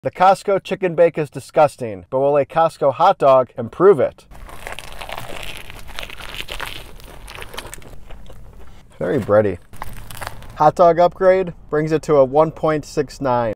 The Costco chicken bake is disgusting, but will a Costco hot dog improve it? Very bready. Hot dog upgrade brings it to a 1.69.